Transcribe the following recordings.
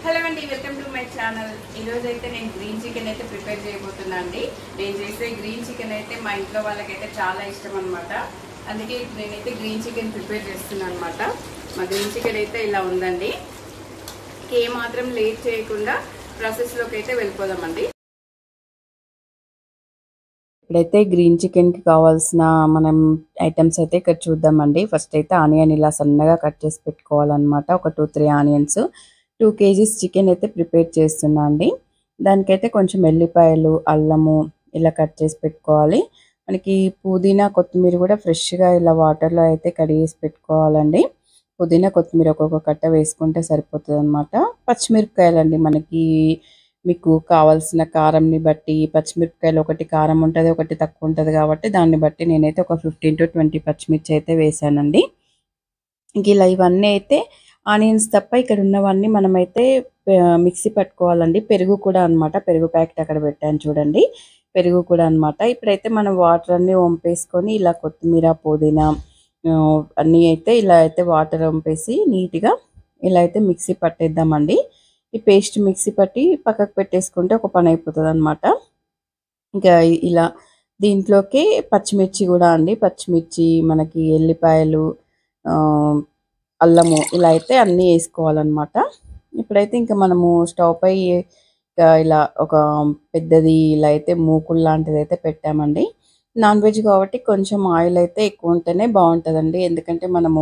Hello అండి, welcome to my channel. ఈరోజు అయితే నేను గ్రీన్ చికెన్ అయితే ప్రిపేర్ చేయబోతున్నా అండి. నేను చేసే గ్రీన్ చికెన్ అయితే మా ఇంట్లో వాళ్ళకైతే చాలా ఇష్టం అనమాట. అందుకే నేనైతే గ్రీన్ చికెన్ ప్రిపేర్ చేస్తున్నాను అనమాట. మా గ్రీన్ చికెన్ అయితే ఇలా ఉందండి. ఏమాత్రం లేట్ చేయకుండా ప్రాసెస్లోకి అయితే వెళ్ళిపోదామండి. ఇప్పుడైతే గ్రీన్ చికెన్కి కావాల్సిన మనం ఐటమ్స్ అయితే ఇక్కడ చూద్దామండి. ఫస్ట్ అయితే ఆనియన్ ఇలా సన్నగా కట్ చేసి పెట్టుకోవాలన్నమాట. ఒక 2-3 ఆనియన్స్, 2 kgs చికెన్ అయితే ప్రిపేర్ చేస్తున్నా అండి. దానికైతే కొంచెం ఎల్లిపాయలు, అల్లము ఇలా కట్ చేసి పెట్టుకోవాలి. మనకి పుదీనా, కొత్తిమీర కూడా ఫ్రెష్గా ఇలా వాటర్లో అయితే కడిగేసి పెట్టుకోవాలండి. పుదీనా, కొత్తిమీర ఒక్కొక్క కట్ట వేసుకుంటే సరిపోతుంది అనమాట. పచ్చిమిరపకాయలండి, మనకి మీకు కావాల్సిన కారంని బట్టి పచ్చిమిరపకాయలు ఒకటి కారం ఉంటుంది, ఒకటి తక్కువ ఉంటుంది కాబట్టి దాన్ని బట్టి నేనైతే ఒక 15-20 పచ్చిమిర్చి అయితే వేసానండి. ఇంక ఇలా ఇవన్నీ అయితే ఆనియన్స్ తప్ప ఇక్కడ ఉన్నవన్నీ మనమైతే మిక్సీ పట్టుకోవాలండి. పెరుగు కూడా అనమాట, పెరుగు ప్యాకెట్ అక్కడ పెట్టాను చూడండి, పెరుగు కూడా అనమాట. ఇప్పుడైతే మనం వాటర్ అన్నీ వంపేసుకొని ఇలా కొత్తిమీర, పుదీనా అన్నీ అయితే ఇలా అయితే వాటర్ వంపేసి నీట్గా ఇలా అయితే మిక్సీ పట్టేద్దామండి. ఈ పేస్ట్ మిక్సీ పట్టి పక్కకు పెట్టేసుకుంటే ఒక పని అయిపోతుంది అనమాట. ఇంకా ఇలా దీంట్లోకి పచ్చిమిర్చి కూడా అండి, పచ్చిమిర్చి, మనకి ఎల్లిపాయలు, అల్లము ఇలా అయితే అన్నీ వేసుకోవాలన్నమాట. ఇప్పుడైతే ఇంకా మనము స్టవ్ పై ఇలా ఒక పెద్దది ఇలా అయితే మూకుడు లాంటిది అయితే పెట్టామండి. నాన్ వెజ్ కాబట్టి కొంచెం ఆయిల్ అయితే ఎక్కువ ఉంటేనే బాగుంటుందండి, ఎందుకంటే మనము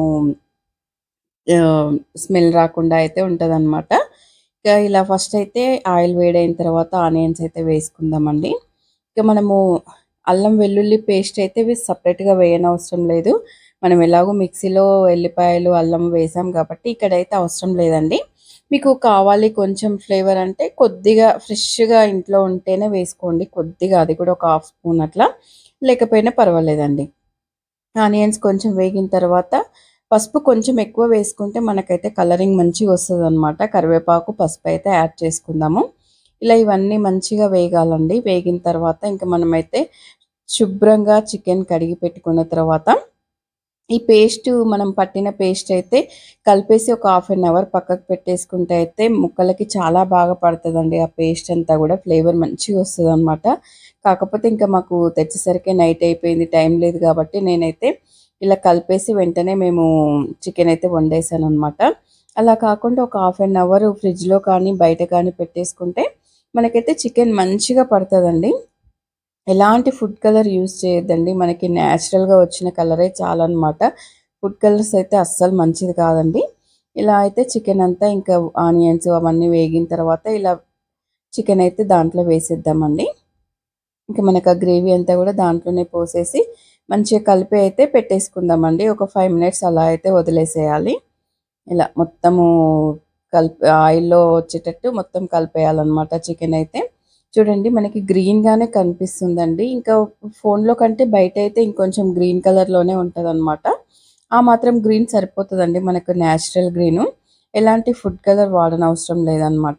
స్మెల్ రాకుండా అయితే ఉంటుందన్నమాట. ఇలా ఫస్ట్ అయితే ఆయిల్ వేడైన తర్వాత ఆనియన్స్ అయితే వేసుకుందామండి. ఇక మనము అల్లం వెల్లుల్లి పేస్ట్ అయితే సపరేట్గా వేయనవసరం లేదు. మనం ఎలాగో మిక్సీలో ఎల్లిపాయలు, అల్లం వేసాం కాబట్టి ఇక్కడైతే అవసరం లేదండి. మీకు కావాలి కొంచెం ఫ్లేవర్ అంటే కొద్దిగా ఫ్రెష్గా ఇంట్లో ఉంటేనే వేసుకోండి, కొద్దిగా, అది కూడా ఒక 1/2 స్పూన్ అట్లా, లేకపోయినా పర్వాలేదండి. ఆనియన్స్ కొంచెం వేగిన తర్వాత పసుపు కొంచెం ఎక్కువ వేసుకుంటే మనకైతే కలరింగ్ మంచిగా వస్తుంది అనమాట. కరివేపాకు, పసుపు అయితే యాడ్ చేసుకుందాము. ఇలా ఇవన్నీ మంచిగా వేగాలండి. వేగిన తర్వాత ఇంకా మనమైతే శుభ్రంగా చికెన్ కడిగి పెట్టుకున్న తర్వాత ఈ పేస్ట్, మనం పట్టిన పేస్ట్ అయితే కలిపేసి ఒక 1/2 అవర్ పక్కకు పెట్టేసుకుంటే అయితే ముక్కలకి చాలా బాగా పడుతుందండి. ఆ పేస్ట్ అంతా కూడా ఫ్లేవర్ మంచిగా వస్తుంది అనమాట. కాకపోతే ఇంకా మాకు తెచ్చేసరికి నైట్ అయిపోయింది, టైం లేదు కాబట్టి నేనైతే ఇలా కలిపేసి వెంటనే మేము చికెన్ అయితే వండేసాను అనమాట. అలా కాకుండా ఒక 1/2 అవర్ ఫ్రిడ్జ్లో కానీ బయట కానీ పెట్టేసుకుంటే మనకైతే చికెన్ మంచిగా పడుతుందండి. ఎలాంటి ఫుడ్ కలర్ యూజ్ చేయొద్దండి, మనకి న్యాచురల్గా వచ్చిన కలరే చాలన్నమాట. ఫుడ్ కలర్స్ అయితే అస్సలు మంచిది కాదండి. ఇలా అయితే చికెన్ అంతా ఇంకా ఆనియన్స్ అవన్నీ వేగిన తర్వాత ఇలా చికెన్ అయితే దాంట్లో వేసేద్దామండి. ఇంకా మనకు ఆ గ్రేవీ అంతా కూడా దాంట్లోనే పోసేసి మంచిగా కలిపి అయితే పెట్టేసుకుందామండి. ఒక 5 minutes అలా అయితే వదిలేసేయాలి. ఇలా మొత్తము ఆయిల్లో వచ్చేటట్టు మొత్తం కలిపేయాలన్నమాట. చికెన్ అయితే చూడండి మనకి గ్రీన్గానే కనిపిస్తుందండి. ఇంకా ఫోన్లో కంటే బయట అయితే ఇంకొంచెం గ్రీన్ కలర్లోనే ఉంటుంది అనమాట. ఆ మాత్రం గ్రీన్ సరిపోతుందండి మనకు, న్యాచురల్ గ్రీను, ఎలాంటి ఫుడ్ కలర్ వాడనవసరం లేదనమాట.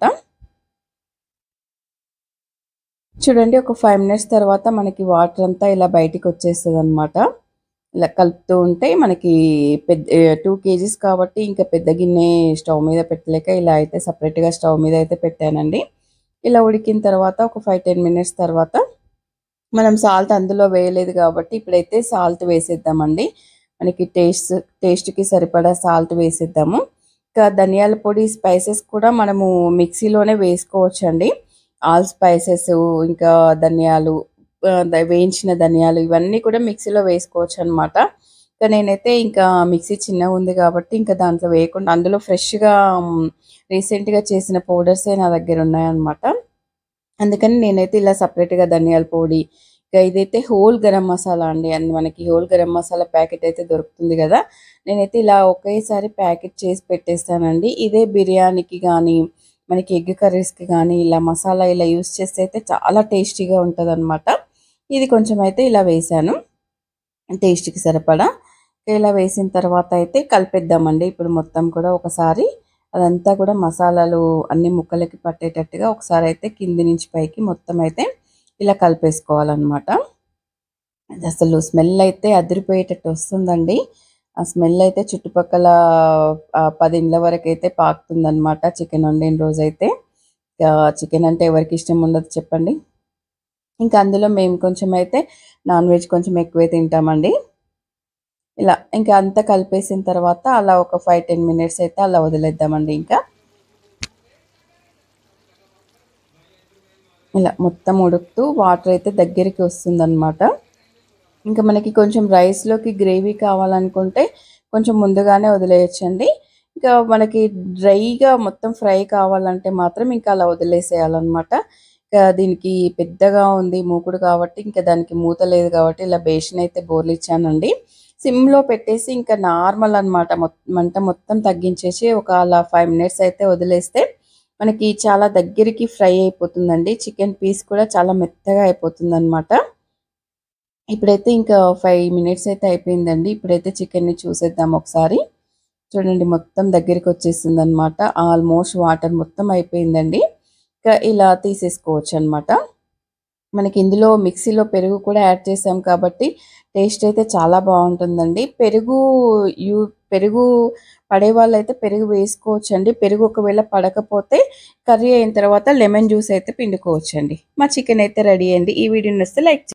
చూడండి ఒక 5 minutes తర్వాత మనకి వాటర్ అంతా ఇలా బయటికి వచ్చేస్తుంది అనమాట. ఇలా కలుపుతూ ఉంటే మనకి 2 kgs కాబట్టి ఇంకా పెద్ద గిన్నె స్టవ్ మీద పెట్టలేక ఇలా అయితే సపరేట్గా స్టవ్ మీద అయితే పెట్టానండి. ఇలా ఉడికిన తర్వాత ఒక 5-10 minutes తర్వాత మనం సాల్ట్ అందులో వేయలేదు కాబట్టి ఇప్పుడైతే సాల్ట్ వేసేద్దామండి. మనకి టేస్ట్కి సరిపడా సాల్ట్ వేసేద్దాము. ఇంకా ధనియాల పొడి, స్పైసెస్ కూడా మనము మిక్సీలోనే వేసుకోవచ్చండి. ఆల్ స్పైసెస్, ఇంకా ధనియాలు, వేయించిన ధనియాలు, ఇవన్నీ కూడా మిక్సీలో వేసుకోవచ్చు అనమాట. ఇంకా నేనైతే ఇంకా మిక్సీ చిన్నగా ఉంది కాబట్టి ఇంకా దాంట్లో వేయకుండా అందులో ఫ్రెష్గా రీసెంట్గా చేసిన పౌడర్సే నా దగ్గర ఉన్నాయన్నమాట. అందుకని నేనైతే ఇలా సపరేట్గా ధనియాల పొడి, ఇంకా ఇదైతే హోల్ గరం మసాలా అండి, అండ్ మనకి హోల్ గరం మసాలా ప్యాకెట్ అయితే దొరుకుతుంది కదా, నేనైతే ఇలా ఒకేసారి ప్యాకెట్ చేసి పెట్టేస్తానండి. ఇదే బిర్యానీకి కానీ మనకి ఎగ్ కర్రీస్కి కానీ ఇలా మసాలా ఇలా యూస్ చేస్తే అయితే చాలా టేస్టీగా ఉంటుంది అనమాట. ఇది కొంచెం అయితే ఇలా వేసాను టేస్ట్కి సరిపడా. ఇలా వేసిన తర్వాత అయితే కలిపేద్దామండి. ఇప్పుడు మొత్తం కూడా ఒకసారి అదంతా కూడా మసాలాలు అన్ని ముక్కలకి పట్టేటట్టుగా ఒకసారి అయితే కింది నుంచి పైకి మొత్తం అయితే ఇలా కలిపేసుకోవాలన్నమాట. అసలు స్మెల్ అయితే అదిరిపోయేటట్టు వస్తుందండి. ఆ స్మెల్ అయితే చుట్టుపక్కల 10 ఇండ్ల వరకైతే పాకుతుందనమాట చికెన్ వండిన రోజైతే. చికెన్ అంటే ఎవరికి ఇష్టం ఉండదు చెప్పండి. ఇంకా అందులో మేము కొంచెం అయితే నాన్ వెజ్ కొంచెం ఎక్కువే తింటామండి. ఇలా ఇంకా అంతా కలిపేసిన తర్వాత అలా ఒక 5, 10 మినిట్స్ అయితే అలా వదిలేద్దామండి ఇంకా. ఇలా మొత్తం ఉడుకుతూ వాటర్ అయితే దగ్గరికి వస్తుందనమాట. ఇంకా మనకి కొంచెం రైస్‌లోకి గ్రేవీ కావాలనుకుంటే కొంచెం ముందుగానే వదిలేయొచ్చండి. ఇంకా మనకి డ్రైగా మొత్తం ఫ్రై కావాలంటే మాత్రం ఇంకా అలా వదిలేసేయాలనమాట. ఇంకా దీనికి పెద్దగా ఉంది మూకుడు కాబట్టి ఇంకా దానికి మూత లేదు కాబట్టి ఇలా బేషన్ అయితే బోర్లిచ్చానండి. సిమ్‌లో పెట్టేసి ఇంకా నార్మల్ అనమాట. మంట మొత్తం తగ్గించేసి ఒక అలా 5 మినిట్స్ అయితే వదిలేస్తే మనకి చాలా దగ్గరికి ఫ్రై అయిపోతుందండి. చికెన్ పీస్ కూడా చాలా మెత్తగా అయిపోతుందనమాట. ఇప్పుడైతే ఇంకా 5 మినిట్స్ అయితే అయిపోయిందండి. ఇప్పుడైతే చికెన్‌ని చూసేద్దాం ఒకసారి. చూడండి మొత్తం దగ్గరికొచ్చేసిందనమాట. ఆల్మోస్ట్ వాటర్ మొత్తం అయిపోయిందండి. ఇంకా ఇలా తీసేసుకోవచ్చనమాట. మనకి ఇందులో మిక్సీలో పెరుగు కూడా యాడ్ చేసాం కాబట్టి టేస్ట్ అయితే చాలా బావుంటుందండి. పెరుగు పడేవాళ్ళైతే పెరుగు వేసుకోవచ్చండి. పెరుగు ఒకవేళ పడకపోతే కర్రీ అయిన తర్వాత లెమన్ జ్యూస్ అయితే పిండుకోవచ్చండి. మా చికెన్ అయితే రెడీ అండి. ఈ వీడియో నచ్చితే లైక్